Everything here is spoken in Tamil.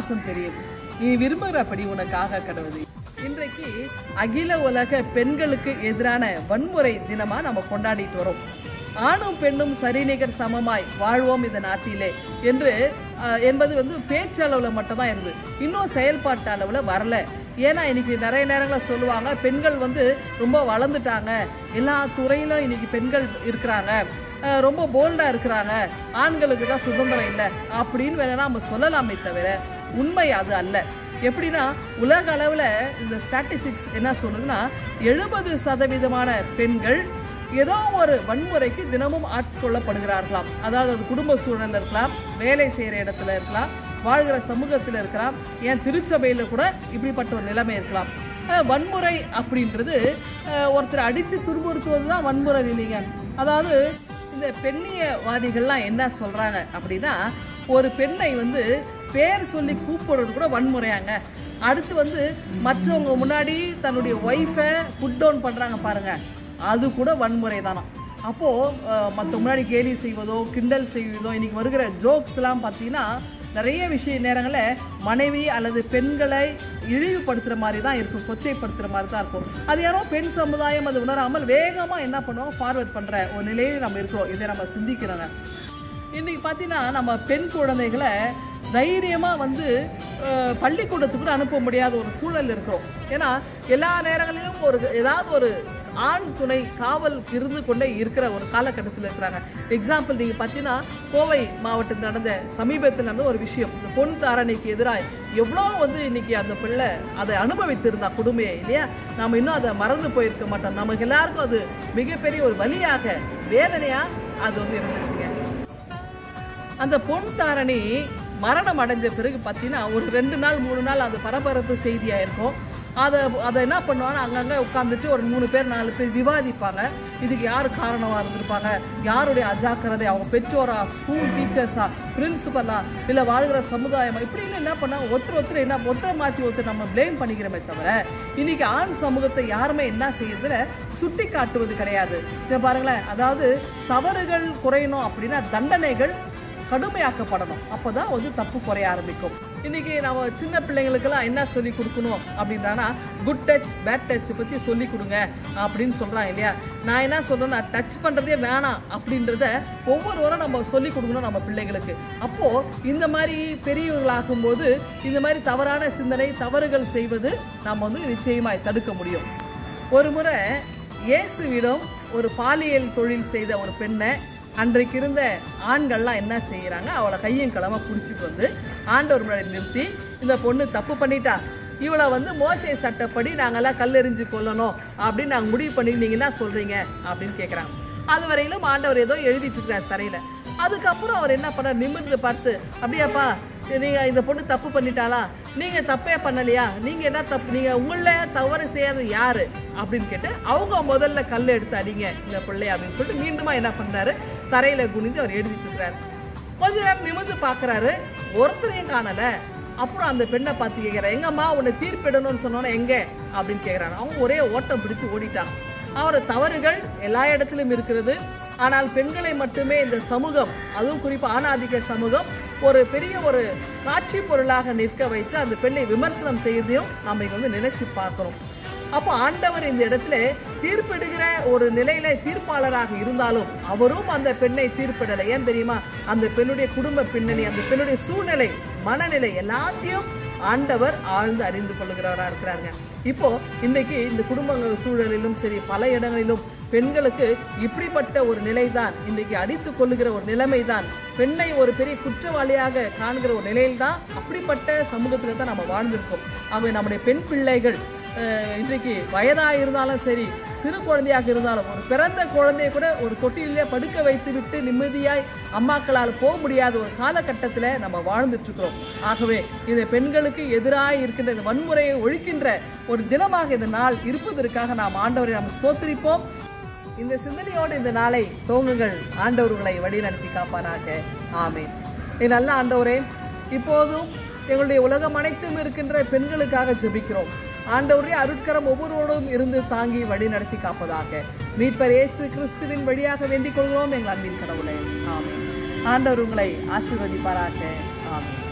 பாசம் தெரியுது. நீ விரும்புகிறபடி உனக்காக கடவுது. இன்றைக்கு அகில உலக பெண்களுக்கு எதிரான வன்முறை தினமா நம்ம கொண்டாடிட்டு வரோம். ஆணும் பெண்ணும் சரிநிகர் சமமாய் வாழ்வோம் இந்த நாட்டிலே என்று என்பது பேச்சளவில் மட்டும்தான் இருந்து, இன்னும் செயல்பாட்டு அளவில் வரல. ஏன்னா இன்னைக்கு நிறைய நேரங்களில் சொல்லுவாங்க, பெண்கள் ரொம்ப வளர்ந்துட்டாங்க, எல்லா துறையிலும் இன்னைக்கு பெண்கள் இருக்கிறாங்க, ரொம்ப போல்டாக இருக்கிறாங்க, ஆண்களுக்கு தான் சுதந்திரம் இல்லை அப்படின்னு வேணா நம்ம சொல்லலாமே தவிர உண்மை அது அல்ல. எப்படின்னா உலக அளவில் இந்த ஸ்டாட்டிஸ்டிக்ஸ் என்ன சொல்லுதுன்னா 70% பெண்கள் ஏதோ ஒரு வன்முறைக்கு தினமும் ஆட்கொள்ளப்படுகிறார்களாம். அதாவது அது குடும்ப சூழலில் இருக்கலாம், வேலை செய்கிற இடத்துல இருக்கலாம், வாழ்கிற சமூகத்தில் இருக்கலாம், ஏன் திருச்சபையில் கூட இப்படிப்பட்ட ஒரு நிலைமை இருக்கலாம். வன்முறை அப்படின்றது ஒருத்தர் அடித்து துன்புறுத்துவது தான் வன்முறை இல்லைங்க. அதாவது இந்த பெண்ணியவாதிகள்லாம் என்ன சொல்கிறாங்க அப்படின்னா, ஒரு பெண்ணை பேர் சொல்லி கூப்பிடுறது கூட வன்முறையாங்க. அடுத்து மற்றவங்க முன்னாடி தன்னுடைய ஒய்ஃபை புட் டவுன் பண்ணுறாங்க பாருங்க, அது கூட வன்முறை தானா. அப்போது மற்ற முன்னாடி கேலி செய்வதோ கிண்டல் செய்வதோ, இன்றைக்கி வருகிற ஜோக்ஸ்லாம் பார்த்தீங்கன்னா நிறைய நேரங்களில் மனைவி அல்லது பெண்களை இழிவுபடுத்துகிற மாதிரி தான் இருக்கும், கொச்சைப்படுத்துகிற மாதிரி தான் இருக்கும். அது யாரோ பெண் சமுதாயம் அது உணராமல் வேகமாக என்ன பண்ணுவோம், ஃபார்வர்ட் பண்ணுற ஒரு நிலையில் நம்ம இருக்கிறோம். இதை நம்ம சிந்திக்கிறோங்க. இன்றைக்கி பார்த்தீங்கன்னா நம்ம பெண் குழந்தைகளை தைரியமாக பள்ளிக்கூடத்துக்கு கூட அனுப்ப முடியாத ஒரு சூழல் இருக்கிறோம். ஏன்னா எல்லா நேரங்களிலும் ஏதாவது ஒரு ஆண் துணை காவல் இருந்து கொண்டே இருக்கிற ஒரு காலகட்டத்தில் இருக்கிறாங்க. எக்ஸாம்பிள் நீங்கள் பார்த்தீங்கன்னா கோவை மாவட்டத்தில் நடந்த சமீபத்தில் நடந்த ஒரு விஷயம், இந்த பொன் தாரணைக்கு எதிராக எவ்வளோ இன்னைக்கு அந்த பிள்ளை அதை அனுபவித்திருந்தா கொடுமையை இல்லையா, நம்ம இன்னும் அதை மறந்து போயிருக்க மாட்டோம். நமக்கு எல்லாருக்கும் அது மிகப்பெரிய ஒரு வலியாக வேதனையாக அது இருந்துச்சுங்க. அந்த பொன் தாரணி மரணம் அடைஞ்ச பிறகு பார்த்தீங்கன்னா ஒரு 2 நாள் 3 நாள் அது பரபரப்பு செய்தியாக இருக்கும். அதை என்ன பண்ணுவாங்கன்னா அங்கங்கே உட்காந்துட்டு ஒரு 3 பேர் 4 பேர் விவாதிப்பாங்க. இதுக்கு யார் காரணமாக இருந்திருப்பாங்க, யாருடைய அஜாக்கிரதை, அவங்க பெற்றோரா, ஸ்கூல் டீச்சர்ஸா, பிரின்சிபலா, இல்லை வாழ்கிற சமுதாயமா, இப்படின்னு என்ன பண்ணால் ஒருத்தரை மாற்றி ஒருத்தர் நம்ம பிளேம் பண்ணிக்கிறோமே தவிர இன்னைக்கு ஆண் சமூகத்தை யாருமே என்ன செய்யறதுல சுட்டி காட்டுவது கிடையாது. இதை பாருங்களேன், அதாவது தவறுகள் குறையணும் அப்படின்னா தண்டனைகள் கடுமையாக்கப்படணும், அப்போ தான் தப்பு குறைய ஆரம்பிக்கும். இன்றைக்கி நம்ம சின்ன பிள்ளைங்களுக்கெல்லாம் என்ன சொல்லி கொடுக்கணும் அப்படின்றானா, குட் டச் பேட் டச் பற்றி சொல்லி கொடுங்க அப்படின்னு சொல்கிறாங்க இல்லையா. நான் என்ன சொல்கிறேன்னா, டச் பண்ணுறதே வேணாம் அப்படின்றத ஒவ்வொருவரும் நம்ம சொல்லி கொடுக்கணும் நம்ம பிள்ளைங்களுக்கு. அப்போது இந்த மாதிரி பெரியவர்களாகும்போது இந்த மாதிரி தவறான சிந்தனை தவறுகள் செய்வது நம்ம நிச்சயமாய் தடுக்க முடியும். ஒரு முறை இயேசுவிடம் ஒரு பாலியல் தொழில் செய்த ஒரு பெண்ணை அன்றைக்கு இருந்த ஆண்கள்லாம் என்ன செய்கிறாங்க, அவளை கையும் களமாக பிடிச்சிட்டு ஆண்டவர் முன்னாடி நிறுத்தி, இந்த பொண்ணு தப்பு பண்ணிட்டா, இவளை மோசே சட்டப்படி நாங்கள்லாம் கல்லெறிஞ்சு கொள்ளணும் அப்படின்னு நாங்கள் முடிவு பண்ணி நீங்கள் என்ன சொல்கிறீங்க அப்படின்னு கேட்குறாங்க. அது வரையிலும் ஆண்டவர் ஏதோ எழுதிட்டு இருக்கிறார் தரையில். அதுக்கப்புறம் அவர் என்ன பண்ணார், நிமிர்ந்து பார்த்து, அப்படியாப்பா நீங்கள் இந்த பொண்ணு தப்பு பண்ணிட்டாளா, நீங்கள் தப்பே பண்ணலையா, நீங்கள் என்ன தப்பு, நீங்கள் உங்களில் தவறு செய்யாத யார் அப்படின்னு கேட்டு அவங்க முதல்ல கல் எடுத்து அடிங்க இந்த பிள்ளைய அப்படின்னு சொல்லிட்டு மீண்டுமா என்ன பண்ணுறாரு, தரையில் குனிஞ்சு அவர் எழுதிட்டு இருக்கிறாரு. கொஞ்ச நேரம் நிமிர்ந்து பார்க்குறாரு, ஒருத்தரையும் காணலை. அப்புறம் அந்த பெண்ணை பார்த்து கேட்குறாரு, எங்கம்மா உன்னை தீர்ப்பிடணும்னு சொன்னோன்னா எங்கே அப்படின்னு கேட்குறாங்க. அவங்க ஒரே ஓட்டம் பிடிச்சி ஓடிட்டாங்க. அவரை தவறுகள் எல்லா இடத்திலும் இருக்கிறது. ஆனால் பெண்களை மட்டுமே இந்த சமூகம், அதுவும் குறிப்பாக ஆணாதிக்க சமூகம், ஒரு பெரிய ஒரு காட்சி பொருளாக நிற்க வைத்து அந்த பெண்ணை விமர்சனம் செய்யறதையும் நம்ம நினைச்சு பார்க்கிறோம். அப்போ ஆண்டவர் இந்த இடத்துல தீர்ப்பிடுகிற ஒரு நிலையில தீர்ப்பாளராக இருந்தாலும் அவரும் அந்த பெண்ணை தீர்ப்பிடலை. ஏன் தெரியுமா, அந்த பெண்ணுடைய குடும்ப பின்னணி, அந்த பெண்ணுடைய சூழ்நிலை, மனநிலை எல்லாத்தையும் ஆண்டவர் ஆழ்ந்து அறிந்து கொள்ளுகிறவராக இருக்கிறாங்க. இப்போ இன்னைக்கு இந்த குடும்பங்கள் சூழலிலும் சரி பல இடங்களிலும் பெண்களுக்கு இப்படிப்பட்ட ஒரு நிலைதான், இன்னைக்கு அடித்து கொள்ளுகிற ஒரு நிலைமை தான், பெண்ணை ஒரு பெரிய குற்றவாளியாக காண்கிற ஒரு நிலையில்தான், அப்படிப்பட்ட சமூகத்துல தான் நம்ம வாழ்ந்திருக்கோம். அவை நம்முடைய பெண் பிள்ளைகள் இன்றைக்கு வயதாக இருந்தாலும் சரி, சிறு குழந்தையாக இருந்தாலும், ஒரு பிறந்த குழந்தைய கூட ஒரு தொட்டிலே படுக்க வைத்து விட்டு நிம்மதியாய் அம்மாக்களால் போக முடியாத ஒரு காலகட்டத்தில் நம்ம வாழ்ந்துட்டு இருக்கிறோம். ஆகவே இந்த பெண்களுக்கு எதிராக இருக்கின்ற இந்த வன்முறையை ஒழிக்கின்ற ஒரு தினமாக இந்த நாள் இருப்பதற்காக நாம் ஆண்டவரை நாம் ஸ்தோத்திரிப்போம். இந்த சிந்தனையோடு இந்த நாளை துவங்குங்கள். ஆண்டவர்களை வழிநடத்தி காப்பாராக. ஆமென். நல்ல ஆண்டவரே, இப்போதும் எங்களுடைய உலகம் அனைத்தும் இருக்கின்ற பெண்களுக்காக ஜெபிக்கிறோம். ஆண்டவரே, அருட்கரம் ஒவ்வொருவரோடும் இருந்து தாங்கி வழி நடத்தி காப்பதாக மீட்பர் இயேசு கிறிஸ்துவின் வழியாக வேண்டிக் கொள்கிறோம் எங்கள் அன்பின் கடவுளே. ஆமென். ஆண்டவர் உங்களை ஆசீர்வதிப்பாராக. ஆமென்.